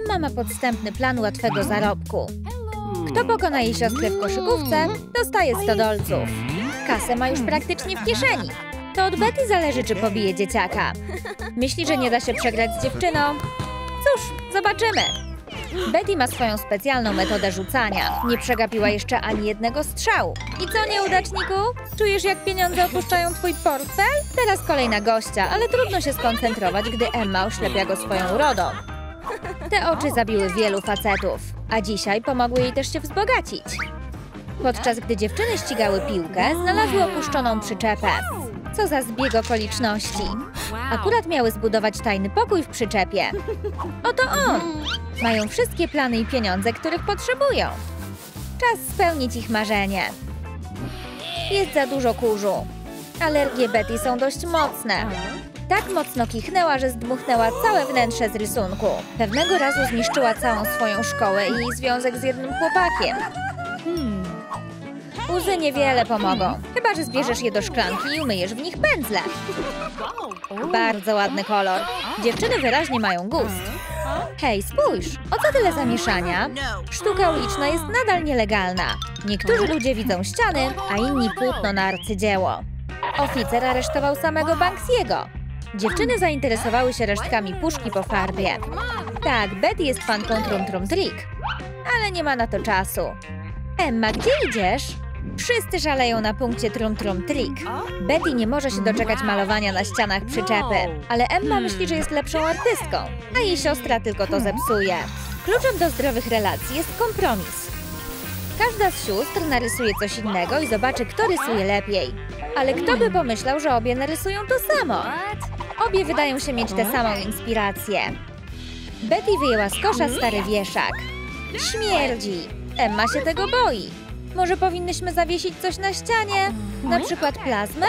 Emma ma podstępny plan łatwego zarobku. Kto pokona jej siostrę w koszykówce, dostaje 100 dolców. Kasę ma już praktycznie w kieszeni. To od Betty zależy, czy pobije dzieciaka. Myśli, że nie da się przegrać z dziewczyną? Cóż, zobaczymy. Betty ma swoją specjalną metodę rzucania. Nie przegapiła jeszcze ani jednego strzału. I co, nieudaczniku? Czujesz, jak pieniądze opuszczają twój portfel? Teraz kolej na gościa, ale trudno się skoncentrować, gdy Emma oślepia go swoją urodą. Te oczy zabiły wielu facetów, a dzisiaj pomogły jej też się wzbogacić. Podczas gdy dziewczyny ścigały piłkę, znalazły opuszczoną przyczepę. Co za zbieg okoliczności. Akurat miały zbudować tajny pokój w przyczepie. Oto on! Mają wszystkie plany i pieniądze, których potrzebują. Czas spełnić ich marzenie. Jest za dużo kurzu. Alergie Betty są dość mocne. Tak mocno kichnęła, że zdmuchnęła całe wnętrze z rysunku. Pewnego razu zniszczyła całą swoją szkołę i jej związek z jednym chłopakiem. Łzy niewiele pomogą, chyba że zbierzesz je do szklanki i umyjesz w nich pędzle. Bardzo ładny kolor. Dziewczyny wyraźnie mają gust. Hej, spójrz, o co tyle zamieszania? Sztuka uliczna jest nadal nielegalna. Niektórzy ludzie widzą ściany, a inni płótno na arcydzieło. Oficer aresztował samego Banksiego. Dziewczyny zainteresowały się resztkami puszki po farbie. Tak, Betty jest fanką Trum Trum Trick, ale nie ma na to czasu. Emma, gdzie idziesz? Wszyscy szaleją na punkcie Trum Trum Trick. Betty nie może się doczekać malowania na ścianach przyczepy, ale Emma myśli, że jest lepszą artystką, a jej siostra tylko to zepsuje. Kluczem do zdrowych relacji jest kompromis. Każda z sióstr narysuje coś innego i zobaczy, kto rysuje lepiej. Ale kto by pomyślał, że obie narysują to samo? Obie wydają się mieć tę samą inspirację. Betty wyjęła z kosza stary wieszak. Śmierdzi! Emma się tego boi. Może powinnyśmy zawiesić coś na ścianie? Na przykład plazmę?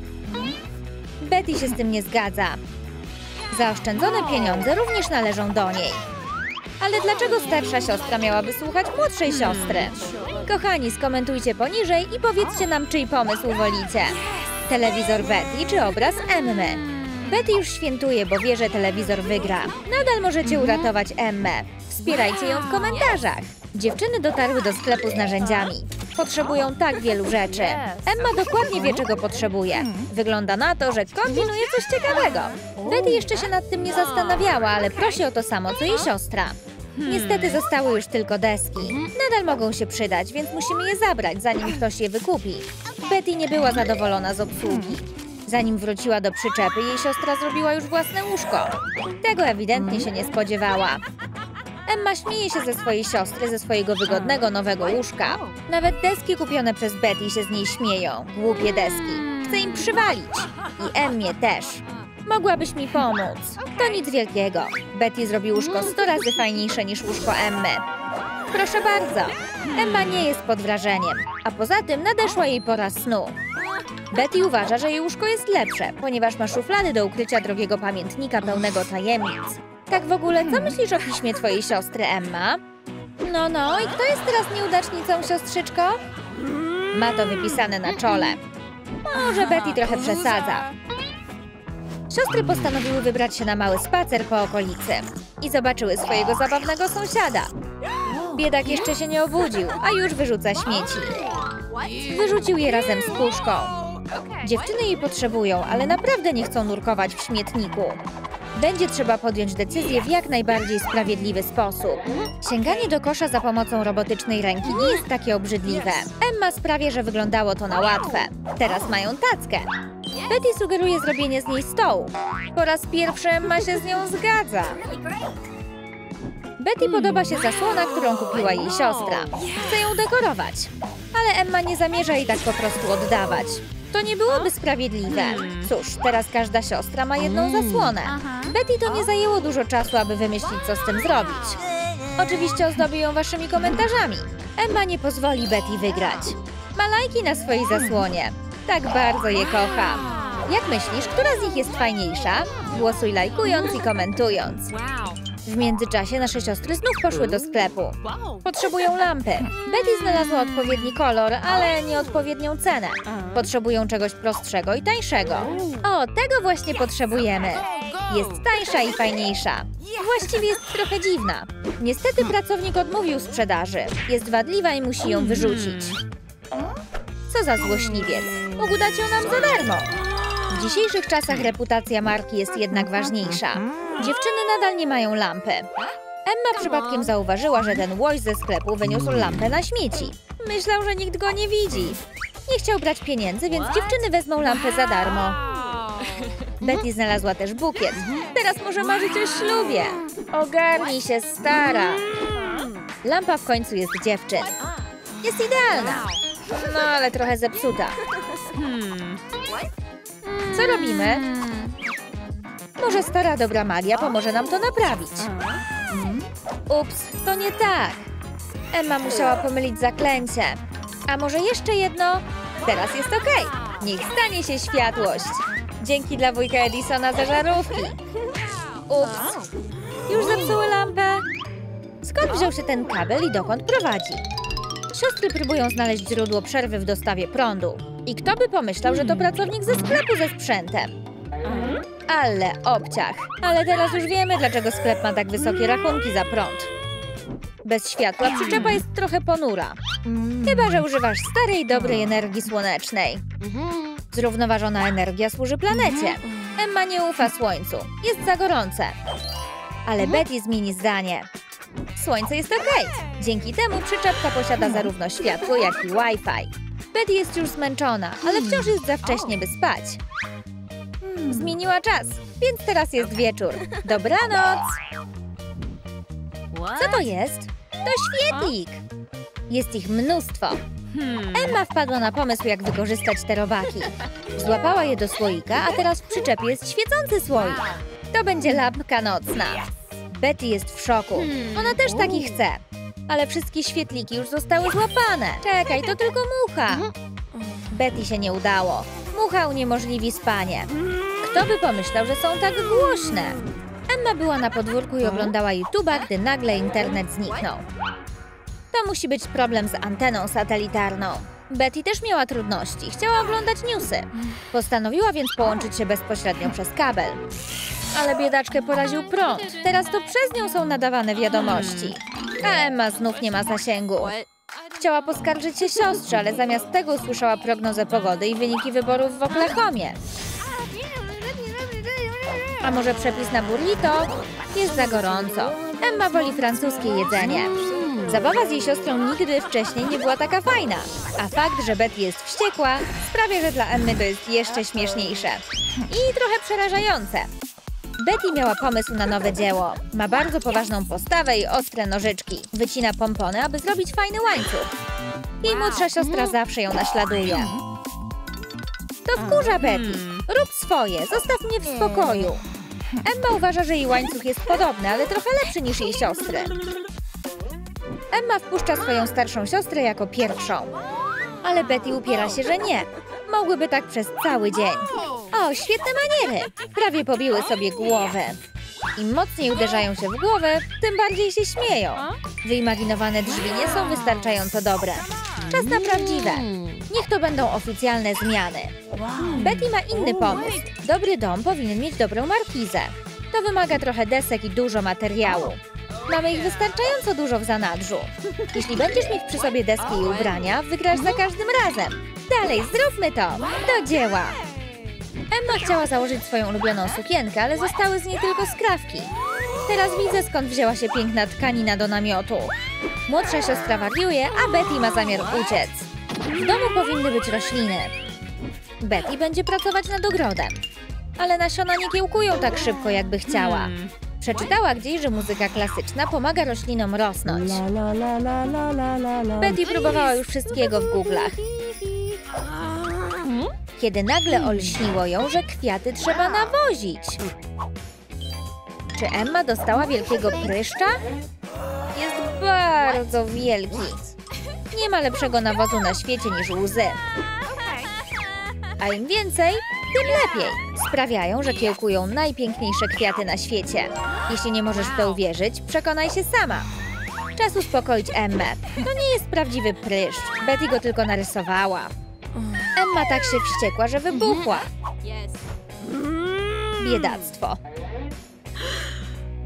Betty się z tym nie zgadza. Zaoszczędzone pieniądze również należą do niej. Ale dlaczego starsza siostra miałaby słuchać młodszej siostry? Kochani, skomentujcie poniżej i powiedzcie nam, czyj pomysł wolicie. Telewizor Betty czy obraz Emmy? Betty już świętuje, bo wie, że telewizor wygra. Nadal możecie uratować Emmę. Wspierajcie ją w komentarzach. Dziewczyny dotarły do sklepu z narzędziami. Potrzebują tak wielu rzeczy. Emma dokładnie wie, czego potrzebuje. Wygląda na to, że kombinuje coś ciekawego. Betty jeszcze się nad tym nie zastanawiała, ale prosi o to samo, co jej siostra. Niestety zostały już tylko deski. Nadal mogą się przydać, więc musimy je zabrać, zanim ktoś je wykupi. Betty nie była zadowolona z obsługi. Zanim wróciła do przyczepy, jej siostra zrobiła już własne łóżko. Tego ewidentnie się nie spodziewała. Emma śmieje się ze swojej siostry, ze swojego wygodnego nowego łóżka. Nawet deski kupione przez Betty się z niej śmieją. Głupie deski. Chce im przywalić. I Emmie też. Mogłabyś mi pomóc. To nic wielkiego. Betty zrobi łóżko 100 razy fajniejsze niż łóżko Emmy. Proszę bardzo. Emma nie jest pod wrażeniem. A poza tym nadeszła jej pora snu. Betty uważa, że jej łóżko jest lepsze, ponieważ ma szuflady do ukrycia drogiego pamiętnika pełnego tajemnic. Tak w ogóle, co myślisz o piśmie twojej siostry, Emma? No, i kto jest teraz nieudacznicą, siostrzyczko? Ma to wypisane na czole. Może Betty trochę przesadza. Siostry postanowiły wybrać się na mały spacer po okolicy i zobaczyły swojego zabawnego sąsiada. Biedak jeszcze się nie obudził, a już wyrzuca śmieci. Wyrzucił je razem z puszką. Dziewczyny jej potrzebują, ale naprawdę nie chcą nurkować w śmietniku. Będzie trzeba podjąć decyzję w jak najbardziej sprawiedliwy sposób. Sięganie do kosza za pomocą robotycznej ręki nie jest takie obrzydliwe. Emma sprawia, że wyglądało to na łatwe. Teraz mają tackę. Betty sugeruje zrobienie z niej stołu. Po raz pierwszy Emma się z nią zgadza. Betty podoba się zasłona, którą kupiła jej siostra. Chce ją dekorować. Ale Emma nie zamierza jej tak po prostu oddawać. To nie byłoby sprawiedliwe. Cóż, teraz każda siostra ma jedną zasłonę. Betty to nie zajęło dużo czasu, aby wymyślić, co z tym zrobić. Oczywiście ozdobię ją waszymi komentarzami. Emma nie pozwoli Betty wygrać. Ma lajki na swojej zasłonie. Tak bardzo je kocha. Jak myślisz, która z nich jest fajniejsza? Głosuj lajkując i komentując. W międzyczasie nasze siostry znów poszły do sklepu. Potrzebują lampy. Betty znalazła odpowiedni kolor, ale nieodpowiednią cenę. Potrzebują czegoś prostszego i tańszego. O, tego właśnie potrzebujemy. Jest tańsza i fajniejsza. Właściwie jest trochę dziwna. Niestety pracownik odmówił sprzedaży. Jest wadliwa i musi ją wyrzucić. Co za złośliwiec. Mógł dać ją nam za darmo. W dzisiejszych czasach reputacja marki jest jednak ważniejsza. Dziewczyny nadal nie mają lampy. Emma przypadkiem zauważyła, że ten łoś ze sklepu wyniósł lampę na śmieci. Myślał, że nikt go nie widzi. Nie chciał brać pieniędzy, więc dziewczyny wezmą lampę za darmo. Betty znalazła też bukiet. Teraz może marzyć o ślubie. Ogarnij się, stara. Lampa w końcu jest dziewczyn. Jest idealna. No, ale trochę zepsuta. Co robimy? Może stara dobra magia pomoże nam to naprawić. Ups, to nie tak. Emma musiała pomylić zaklęcie. A może jeszcze jedno? Teraz jest okej. Niech stanie się światłość. Dzięki dla wujka Edisona za żarówki. Ups, już zepsuły lampę. Skąd wziął się ten kabel i dokąd prowadzi? Siostry próbują znaleźć źródło przerwy w dostawie prądu. I kto by pomyślał, że to pracownik ze sklepu ze sprzętem? Ale obciach. Ale teraz już wiemy, dlaczego sklep ma tak wysokie rachunki za prąd. Bez światła przyczepa jest trochę ponura. Chyba że używasz starej, dobrej energii słonecznej. Zrównoważona energia służy planecie. Emma nie ufa słońcu. Jest za gorące. Ale Betty zmieni zdanie. Słońce jest okej. Dzięki temu przyczepka posiada zarówno światło, jak i Wi-Fi. Betty jest już zmęczona, ale wciąż jest za wcześnie, by spać. Zmieniła czas, więc teraz jest wieczór. Dobranoc! Co to jest? To świetlik! Jest ich mnóstwo. Emma wpadła na pomysł, jak wykorzystać te robaki. Złapała je do słoika, a teraz w przyczepie jest świecący słoik. To będzie lampka nocna. Betty jest w szoku. Ona też taki chce. Ale wszystkie świetliki już zostały złapane. Czekaj, to tylko mucha. Betty się nie udało. Mucha uniemożliwi spanie. Kto by pomyślał, że są tak głośne? Emma była na podwórku i oglądała YouTube'a, gdy nagle internet zniknął. To musi być problem z anteną satelitarną. Betty też miała trudności. Chciała oglądać newsy. Postanowiła więc połączyć się bezpośrednio przez kabel. Ale biedaczkę poraził prąd. Teraz to przez nią są nadawane wiadomości. A Emma znów nie ma zasięgu. Chciała poskarżyć się siostrze, ale zamiast tego usłyszała prognozę pogody i wyniki wyborów w Oklahomie. A może przepis na burrito? Jest za gorąco. Emma woli francuskie jedzenie. Zabawa z jej siostrą nigdy wcześniej nie była taka fajna. A fakt, że Betty jest wściekła, sprawia, że dla Emmy to jest jeszcze śmieszniejsze. I trochę przerażające. Betty miała pomysł na nowe dzieło. Ma bardzo poważną postawę i ostre nożyczki. Wycina pompony, aby zrobić fajny łańcuch. Jej młodsza siostra zawsze ją naśladuje. To wkurza Betty. Rób swoje, zostaw mnie w spokoju. Emma uważa, że jej łańcuch jest podobny, ale trochę lepszy niż jej siostry. Emma wpuszcza swoją starszą siostrę jako pierwszą. Ale Betty upiera się, że nie. Mogłyby tak przez cały dzień. O, świetne maniery! Prawie pobiły sobie głowę. Im mocniej uderzają się w głowę, tym bardziej się śmieją. Wyimaginowane drzwi nie są wystarczająco dobre. Czas na prawdziwe. Niech to będą oficjalne zmiany. Betty ma inny pomysł. Dobry dom powinien mieć dobrą markizę. To wymaga trochę desek i dużo materiału. Mamy ich wystarczająco dużo w zanadrzu. Jeśli będziesz mieć przy sobie deski i ubrania, wygrasz za każdym razem. Dalej, zróbmy to! Do dzieła! Emma chciała założyć swoją ulubioną sukienkę, ale zostały z niej tylko skrawki. Teraz widzę, skąd wzięła się piękna tkanina do namiotu. Młodsza siostra wariuje, a Betty ma zamiar uciec. W domu powinny być rośliny. Betty będzie pracować nad ogrodem. Ale nasiona nie kiełkują tak szybko, jakby chciała. Przeczytała gdzieś, że muzyka klasyczna pomaga roślinom rosnąć. Betty próbowała już wszystkiego w Google'ach. Kiedy nagle olśniło ją, że kwiaty trzeba nawozić. Czy Emma dostała wielkiego pryszcza? Jest bardzo wielki. Nie ma lepszego nawozu na świecie niż łzy. A im więcej, tym lepiej. Sprawiają, że kiełkują najpiękniejsze kwiaty na świecie. Jeśli nie możesz w to uwierzyć, przekonaj się sama. Czas uspokoić Emmę. To nie jest prawdziwy pryszcz. Betty go tylko narysowała. Emma tak się wściekła, że wybuchła. Biedactwo.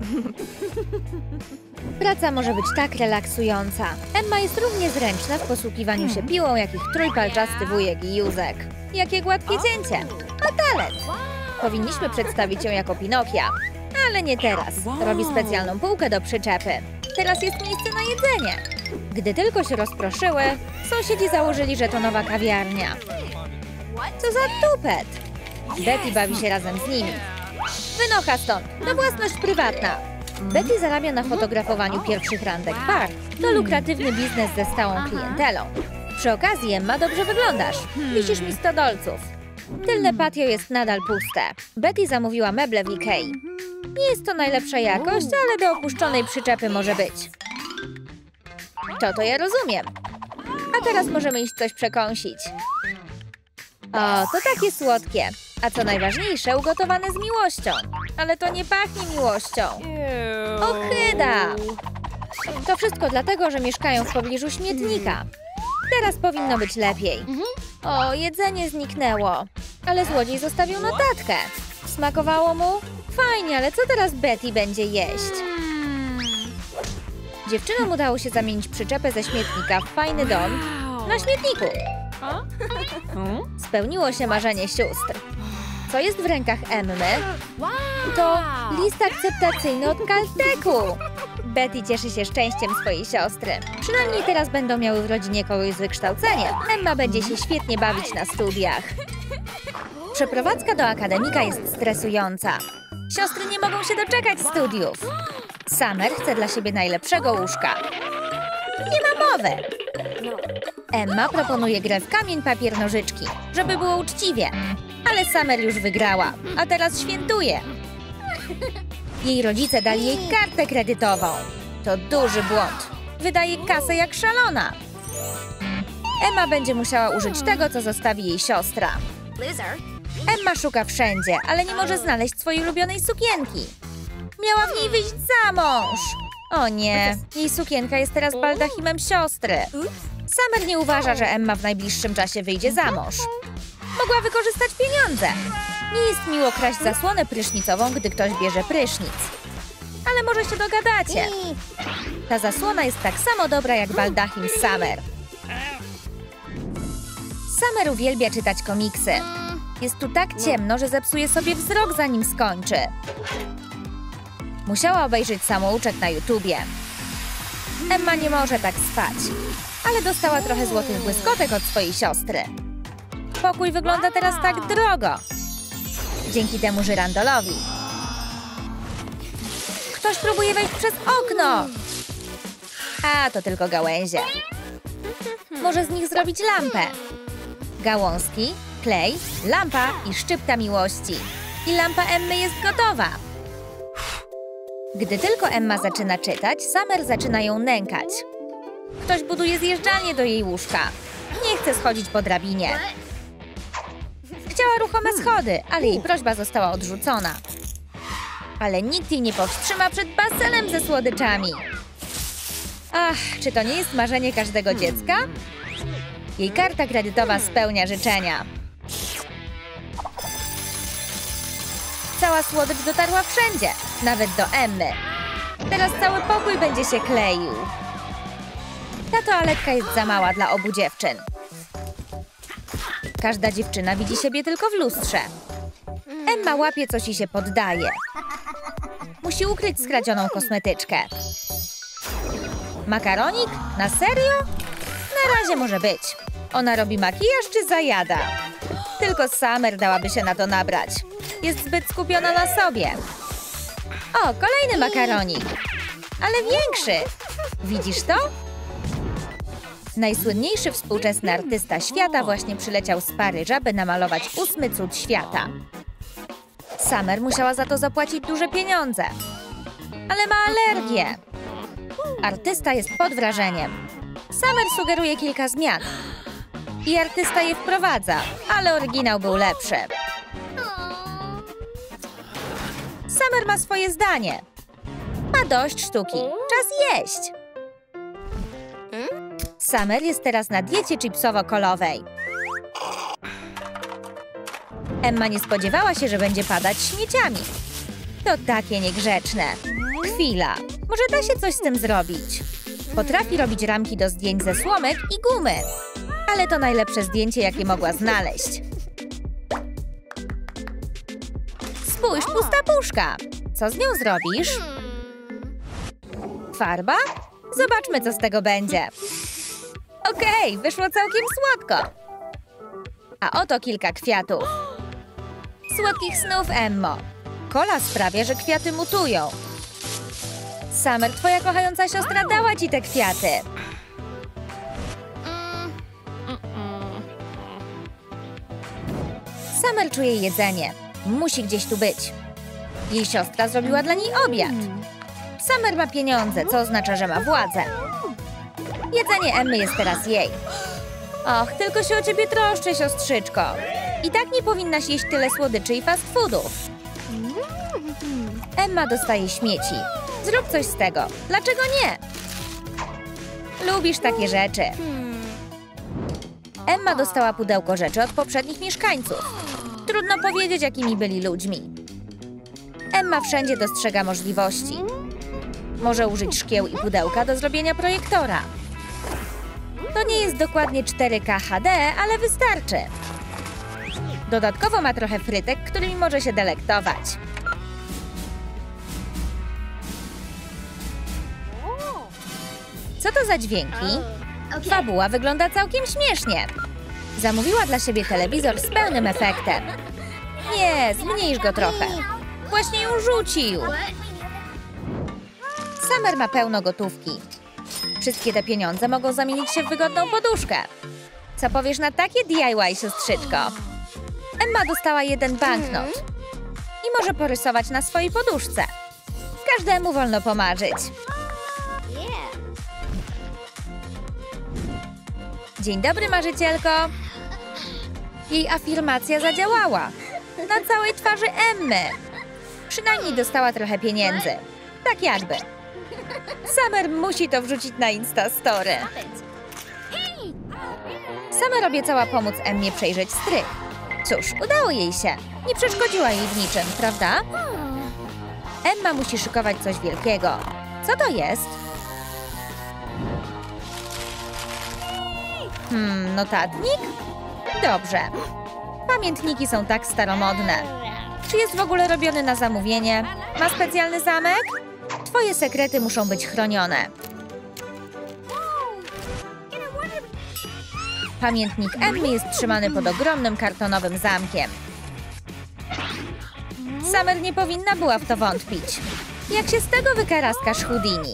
Praca może być tak relaksująca. Emma jest równie zręczna w posługiwaniu się piłą, jak ich trójpalczasty wujek i Józek. Jakie gładkie cięcie! Ma talent! Powinniśmy przedstawić ją jako Pinokia. Ale nie teraz. Robi specjalną półkę do przyczepy. Teraz jest miejsce na jedzenie. Gdy tylko się rozproszyły, sąsiedzi założyli, że to nowa kawiarnia. Co za tupet! Betty bawi się razem z nimi. Wynocha stąd, to własność prywatna. Betty zarabia na fotografowaniu pierwszych randek par. To lukratywny biznes ze stałą klientelą. Przy okazji, Emma, dobrze wyglądasz. Wisisz mi 100 dolców. Tylne patio jest nadal puste. Betty zamówiła meble w Ikei. Nie jest to najlepsza jakość, ale do opuszczonej przyczepy może być. To ja rozumiem. A teraz możemy iść coś przekąsić. O, to takie słodkie. A co najważniejsze, ugotowane z miłością. Ale to nie pachnie miłością. Ohyda! To wszystko dlatego, że mieszkają w pobliżu śmietnika. Teraz powinno być lepiej. O, jedzenie zniknęło. Ale złodziej zostawił notatkę. Smakowało mu? Fajnie, ale co teraz Betty będzie jeść? Dziewczynom udało się zamienić przyczepę ze śmietnika w fajny dom na śmietniku. Spełniło się marzenie sióstr. Co jest w rękach Emmy? To list akceptacyjny od Caltechu. Betty cieszy się szczęściem swojej siostry. Przynajmniej teraz będą miały w rodzinie kogoś z wykształceniem. Emma będzie się świetnie bawić na studiach. Przeprowadzka do akademika jest stresująca. Siostry nie mogą się doczekać studiów. Summer chce dla siebie najlepszego łóżka. Nie ma mowy. Emma proponuje grę w kamień, papier, nożyczki, żeby było uczciwie. Ale Summer już wygrała, a teraz świętuje. Jej rodzice dali jej kartę kredytową. To duży błąd. Wydaje kasę jak szalona. Emma będzie musiała użyć tego, co zostawi jej siostra. Emma szuka wszędzie, ale nie może znaleźć swojej ulubionej sukienki. Miała w niej wyjść za mąż. O nie, jej sukienka jest teraz baldachimem siostry. Summer nie uważa, że Emma w najbliższym czasie wyjdzie za mąż. Mogła wykorzystać pieniądze. Nie jest miło kraść zasłonę prysznicową, gdy ktoś bierze prysznic. Ale może się dogadacie. Ta zasłona jest tak samo dobra jak baldachim Summer. Summer uwielbia czytać komiksy. Jest tu tak ciemno, że zepsuje sobie wzrok, zanim skończy. Musiała obejrzeć samouczek na YouTubie. Emma nie może tak spać, ale dostała trochę złotych błyskotek od swojej siostry. Pokój wygląda teraz tak drogo. Dzięki temu żyrandolowi. Ktoś próbuje wejść przez okno. A, to tylko gałęzie. Może z nich zrobić lampę. Gałązki, klej, lampa i szczypta miłości. I lampa Emmy jest gotowa. Gdy tylko Emma zaczyna czytać, Summer zaczyna ją nękać. Ktoś buduje zjeżdżalnię do jej łóżka. Nie chce schodzić po drabinie. Chciała ruchome schody, ale jej prośba została odrzucona. Ale nikt jej nie powstrzyma przed basenem ze słodyczami. Ach, czy to nie jest marzenie każdego dziecka? Jej karta kredytowa spełnia życzenia. Cała słodycz dotarła wszędzie, nawet do Emmy. Teraz cały pokój będzie się kleił. Ta toaletka jest za mała dla obu dziewczyn. Każda dziewczyna widzi siebie tylko w lustrze. Emma łapie coś i się poddaje. Musi ukryć skradzioną kosmetyczkę. Makaronik? Na serio? Na razie może być. Ona robi makijaż czy zajada? Tylko Summer dałaby się na to nabrać. Jest zbyt skupiona na sobie. O, kolejny makaronik. Ale większy. Widzisz to? Najsłynniejszy współczesny artysta świata właśnie przyleciał z Paryża, by namalować 8. cud świata. Summer musiała za to zapłacić duże pieniądze. Ale ma alergię. Artysta jest pod wrażeniem. Summer sugeruje kilka zmian. I artysta je wprowadza, ale oryginał był lepszy. Summer ma swoje zdanie. Ma dość sztuki. Czas jeść. Summer jest teraz na diecie chipsowo-kolowej. Emma nie spodziewała się, że będzie padać śmieciami. To takie niegrzeczne. Chwila, może da się coś z tym zrobić. Potrafi robić ramki do zdjęć ze słomek i gumy. Ale to najlepsze zdjęcie, jakie mogła znaleźć. Spójrz, pusta puszka. Co z nią zrobisz? Farba? Zobaczmy, co z tego będzie. Okej, wyszło całkiem słodko. A oto kilka kwiatów. Słodkich snów, Emmo. Kola sprawia, że kwiaty mutują. Summer, twoja kochająca siostra dała ci te kwiaty. Summer czuje jedzenie. Musi gdzieś tu być. Jej siostra zrobiła dla niej obiad. Summer ma pieniądze, co oznacza, że ma władzę. Jedzenie Emmy jest teraz jej. Och, tylko się o ciebie troszczę, siostrzyczko. I tak nie powinnaś jeść tyle słodyczy i fast foodów. Emma dostaje śmieci. Zrób coś z tego. Dlaczego nie? Lubisz takie rzeczy. Emma dostała pudełko rzeczy od poprzednich mieszkańców. Trudno powiedzieć, jakimi byli ludźmi. Emma wszędzie dostrzega możliwości. Może użyć szkieł i pudełka do zrobienia projektora. To nie jest dokładnie 4K HD, ale wystarczy. Dodatkowo ma trochę frytek, którymi może się delektować. Co to za dźwięki? Fabuła wygląda całkiem śmiesznie. Zamówiła dla siebie telewizor z pełnym efektem. Nie, zmniejsz go trochę. Właśnie ją rzucił. Summer ma pełno gotówki. Wszystkie te pieniądze mogą zamienić się w wygodną poduszkę. Co powiesz na takie DIY, siostrzyczko? Emma dostała 1 banknot. I może porysować na swojej poduszce. Każdemu wolno pomarzyć. Dzień dobry, marzycielko. Jej afirmacja zadziałała. Na całej twarzy Emmy. Przynajmniej dostała trochę pieniędzy. Tak jakby. Summer musi to wrzucić na Instastory. Summer obiecała pomóc Emmie przejrzeć strych. Cóż, udało jej się. Nie przeszkodziła jej w niczym, prawda? Emma musi szykować coś wielkiego. Co to jest? Notatnik? Dobrze. Pamiętniki są tak staromodne. Czy jest w ogóle robiony na zamówienie? Ma specjalny zamek? Twoje sekrety muszą być chronione. Pamiętnik Emmy jest trzymany pod ogromnym kartonowym zamkiem. Summer nie powinna była w to wątpić. Jak się z tego wykaraskasz, Houdini?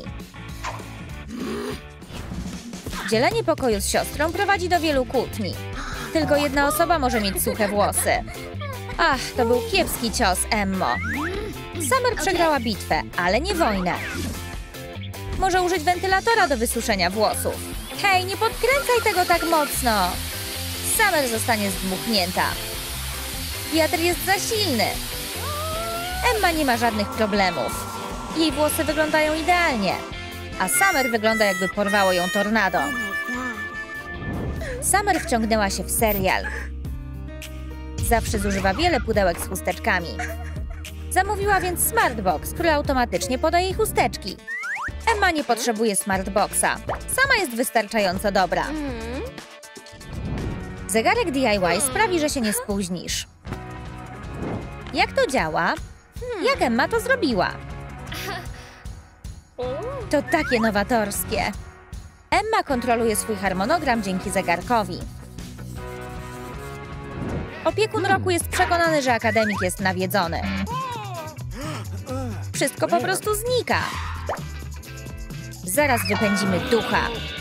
Dzielenie pokoju z siostrą prowadzi do wielu kłótni. Tylko jedna osoba może mieć suche włosy. Ach, to był kiepski cios, Emmo. Summer przegrała bitwę, ale nie wojnę. Może użyć wentylatora do wysuszenia włosów. Hej, nie podkręcaj tego tak mocno. Summer zostanie zdmuchnięta. Wiatr jest za silny. Emma nie ma żadnych problemów. Jej włosy wyglądają idealnie. A Summer wygląda, jakby porwało ją tornado. Summer wciągnęła się w serial. Zawsze zużywa wiele pudełek z chusteczkami. Zamówiła więc Smartbox, który automatycznie poda jej chusteczki. Emma nie potrzebuje Smartboxa. Sama jest wystarczająco dobra. Zegarek DIY sprawi, że się nie spóźnisz. Jak to działa? Jak Emma to zrobiła? To takie nowatorskie. Emma kontroluje swój harmonogram dzięki zegarkowi. Opiekun roku jest przekonany, że akademik jest nawiedzony. Wszystko po prostu znika. Zaraz wypędzimy ducha.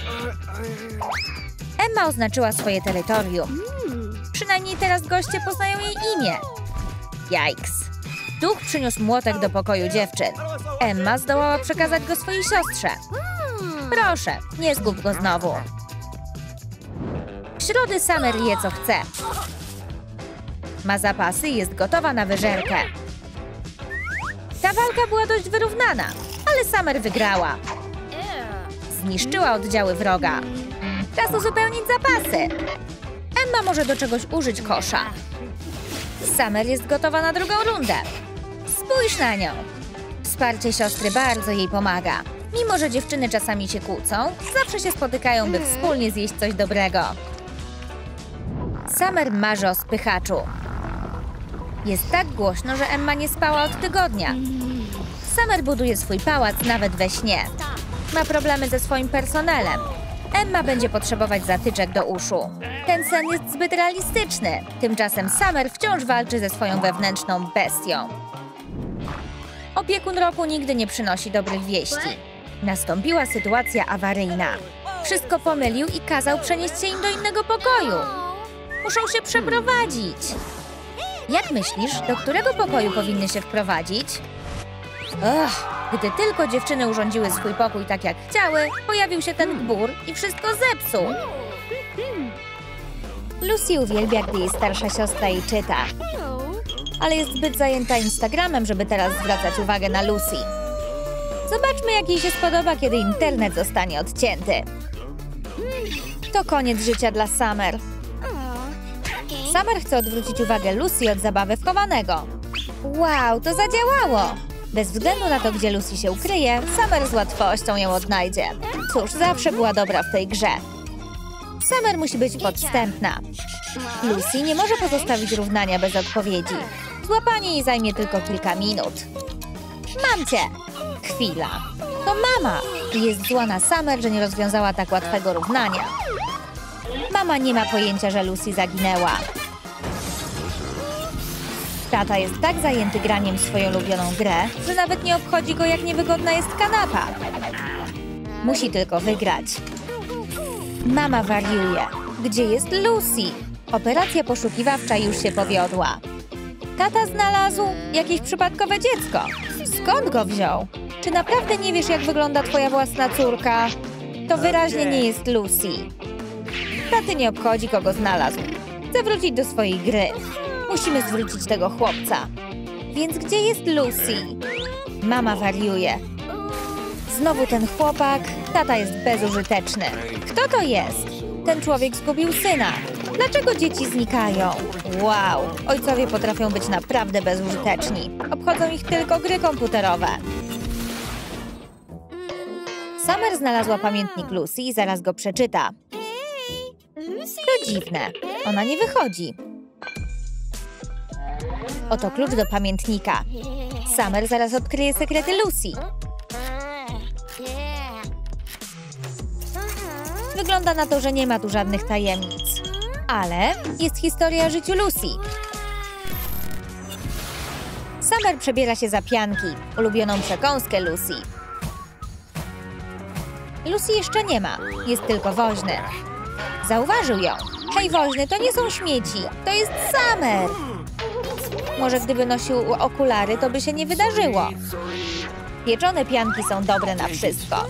Emma oznaczyła swoje terytorium. Przynajmniej teraz goście poznają jej imię. Jajks. Duch przyniósł młotek do pokoju dziewczyn. Emma zdołała przekazać go swojej siostrze. Proszę, nie zgub go znowu. W środę Summer je co chce. Ma zapasy i jest gotowa na wyżerkę. Ta walka była dość wyrównana, ale Summer wygrała. Zniszczyła oddziały wroga. Czas uzupełnić zapasy. Emma może do czegoś użyć kosza. Summer jest gotowa na drugą rundę. Spójrz na nią. Wsparcie siostry bardzo jej pomaga. Mimo że dziewczyny czasami się kłócą, zawsze się spotykają, by wspólnie zjeść coś dobrego. Summer marzy o spychaczu. Jest tak głośno, że Emma nie spała od tygodnia. Summer buduje swój pałac nawet we śnie. Ma problemy ze swoim personelem. Emma będzie potrzebować zatyczek do uszu. Ten sen jest zbyt realistyczny. Tymczasem Summer wciąż walczy ze swoją wewnętrzną bestią. Opiekun roku nigdy nie przynosi dobrych wieści. Nastąpiła sytuacja awaryjna. Wszystko pomylił i kazał przenieść się im do innego pokoju. Muszą się przeprowadzić. Jak myślisz, do którego pokoju powinny się wprowadzić? Gdy tylko dziewczyny urządziły swój pokój tak jak chciały, pojawił się ten gbur i wszystko zepsuł. Lucy uwielbia, gdy jej starsza siostra jej czyta. Ale jest zbyt zajęta Instagramem, żeby teraz zwracać uwagę na Lucy. Zobaczmy, jak jej się spodoba, kiedy internet zostanie odcięty. To koniec życia dla Summer. Summer chce odwrócić uwagę Lucy od zabawy w chowanego. Wow, to zadziałało! Bez względu na to, gdzie Lucy się ukryje, Summer z łatwością ją odnajdzie. Cóż, zawsze była dobra w tej grze. Summer musi być podstępna. Lucy nie może pozostawić równania bez odpowiedzi. Złapanie jej zajmie tylko kilka minut. Mam cię! Chwila. To mama! Jest zła na Summer, że nie rozwiązała tak łatwego równania. Mama nie ma pojęcia, że Lucy zaginęła. Tata jest tak zajęty graniem w swoją ulubioną grę, że nawet nie obchodzi go, jak niewygodna jest kanapa. Musi tylko wygrać. Mama wariuje. Gdzie jest Lucy? Operacja poszukiwawcza już się powiodła. Tata znalazł jakieś przypadkowe dziecko. Skąd go wziął? Czy naprawdę nie wiesz, jak wygląda twoja własna córka? To wyraźnie nie jest Lucy. Taty nie obchodzi, kogo znalazł. Chce wrócić do swojej gry. Musimy zwrócić tego chłopca. Więc gdzie jest Lucy? Mama wariuje. Znowu ten chłopak. Tata jest bezużyteczny. Kto to jest? Ten człowiek zgubił syna. Dlaczego dzieci znikają? Wow, ojcowie potrafią być naprawdę bezużyteczni. Obchodzą ich tylko gry komputerowe. Summer znalazła pamiętnik Lucy i zaraz go przeczyta. To dziwne. Ona nie wychodzi. Oto klucz do pamiętnika. Summer zaraz odkryje sekrety Lucy. Wygląda na to, że nie ma tu żadnych tajemnic. Ale jest historia o życiu Lucy. Summer przebiera się za pianki, ulubioną przekąskę Lucy. Lucy jeszcze nie ma, jest tylko woźny. Zauważył ją. Hej, woźny, to nie są śmieci, to jest Summer. Może gdyby nosił okulary, to by się nie wydarzyło. Pieczone pianki są dobre na wszystko.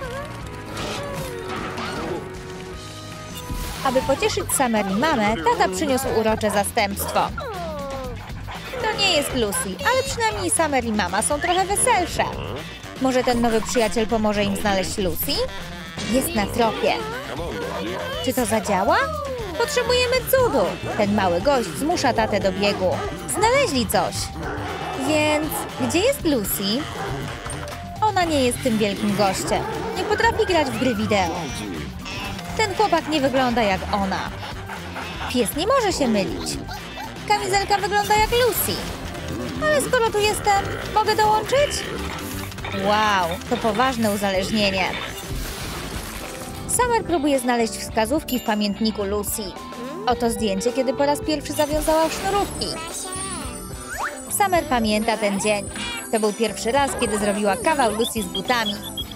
Aby pocieszyć Summer i mamę, tata przyniósł urocze zastępstwo. To nie jest Lucy, ale przynajmniej Summer i mama są trochę weselsze. Może ten nowy przyjaciel pomoże im znaleźć Lucy? Jest na tropie. Czy to zadziała? Potrzebujemy cudu. Ten mały gość zmusza tatę do biegu. Znaleźli coś. Więc gdzie jest Lucy? Ona nie jest tym wielkim gościem. Nie potrafi grać w gry wideo. Ten chłopak nie wygląda jak ona. Pies nie może się mylić. Kamizelka wygląda jak Lucy. Ale skoro tu jestem, mogę dołączyć? Wow, to poważne uzależnienie. Summer próbuje znaleźć wskazówki w pamiętniku Lucy. Oto zdjęcie, kiedy po raz pierwszy zawiązała sznurówki. Summer pamięta ten dzień. To był pierwszy raz, kiedy zrobiła kawał Lucy z butami.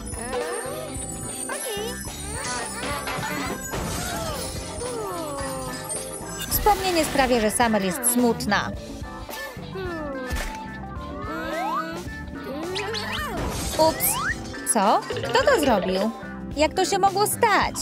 Wspomnienie sprawia, że Summer jest smutna. Ups. Co? Kto to zrobił? Jak to się mogło stać?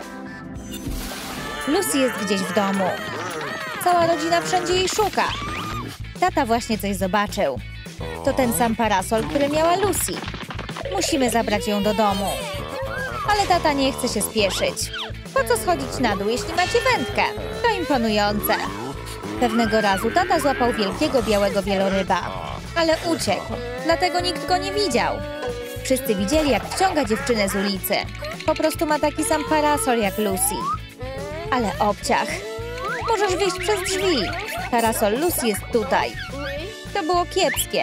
Lucy jest gdzieś w domu. Cała rodzina wszędzie jej szuka. Tata właśnie coś zobaczył. To ten sam parasol, który miała Lucy. Musimy zabrać ją do domu. Ale tata nie chce się spieszyć. Po co schodzić na dół, jeśli macie wędkę? To imponujące. Pewnego razu tata złapał wielkiego białego wieloryba. Ale uciekł, dlatego nikt go nie widział. Wszyscy widzieli, jak wciąga dziewczynę z ulicy. Po prostu ma taki sam parasol jak Lucy. Ale obciach. Możesz wyjść przez drzwi. Parasol Lucy jest tutaj. To było kiepskie.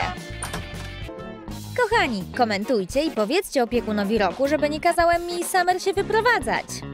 Kochani, komentujcie i powiedzcie opiekunowi Roku, żeby nie kazałem mi Summer się wyprowadzać.